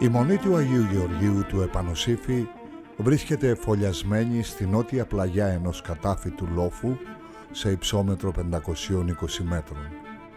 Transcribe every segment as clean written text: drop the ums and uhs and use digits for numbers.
Η μονή του Αγίου Γεωργίου του Επανοσύφη βρίσκεται φωλιασμένη στη νότια πλαγιά ενός κατάφυτου λόφου σε υψόμετρο 520 μέτρων.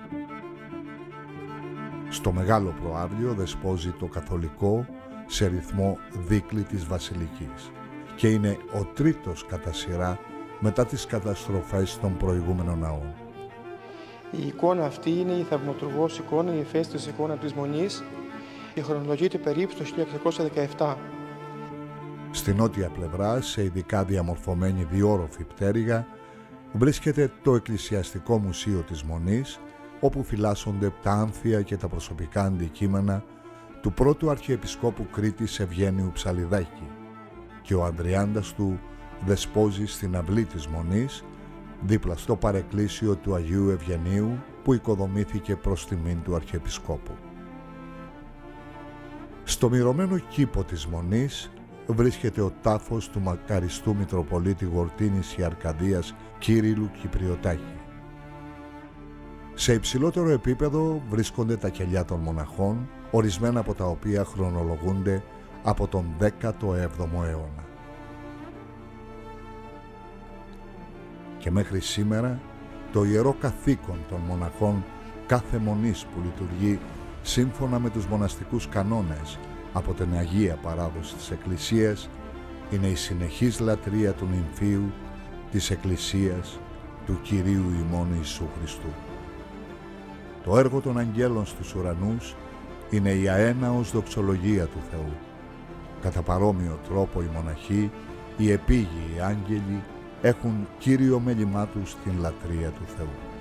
Στο μεγάλο προάβλιο δεσπόζει το καθολικό σε ρυθμό δίκλη της Βασιλικής και είναι ο τρίτος κατά σειρά μετά τις καταστροφές των προηγούμενων ναών. Η εικόνα αυτή είναι η θαυματουργός εικόνα, η εφαίστης εικόνα της Μονής και χρονολογείται περίπου το 1617. Στη νότια πλευρά, σε ειδικά διαμορφωμένη διόροφη πτέρυγα, βρίσκεται το Εκκλησιαστικό Μουσείο της Μονής, όπου φυλάσσονται τα άνθια και τα προσωπικά αντικείμενα του πρώτου Αρχιεπισκόπου Κρήτης Ευγένιου Ψαλιδάκη και ο Ανδριάντας του δεσπόζει στην αυλή της Μονής, δίπλα στο παρεκκλήσιο του Αγίου Ευγενίου που οικοδομήθηκε προς τιμήν του Αρχιεπισκόπου. Στο μυρωμένο κήπο της Μονής βρίσκεται ο τάφος του μακαριστού Μητροπολίτη Γορτίνης και Αρκαδίας Κύριλλου Κυπριωτάκη. Σε υψηλότερο επίπεδο βρίσκονται τα κελιά των μοναχών, ορισμένα από τα οποία χρονολογούνται από τον 17ο αιώνα. Και μέχρι σήμερα το ιερό καθήκον των μοναχών κάθε μονής που λειτουργεί σύμφωνα με τους μοναστικούς κανόνες από την Αγία Παράδοση της Εκκλησίας είναι η συνεχής λατρεία του νυμφίου της Εκκλησίας του Κυρίου ημών Ιησού Χριστού. Το έργο των αγγέλων στους ουρανούς είναι η αέναος δοξολογία του Θεού. Κατά παρόμοιο τρόπο οι μοναχοί, οι επίγειοι άγγελοι έχουν κύριο μέλημά τους την λατρεία του Θεού.